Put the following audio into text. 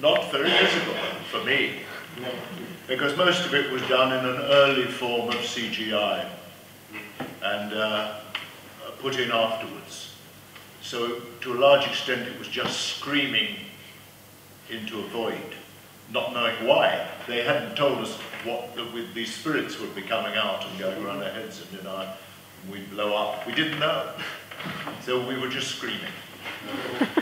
not very visible for me, because most of it was done in an early form of CGI and put in afterwards. So to a large extent it was just screaming into a void, not knowing why. They hadn't told us what these spirits would be coming out and going around our heads and we'd blow up. We didn't know. So we were just screaming.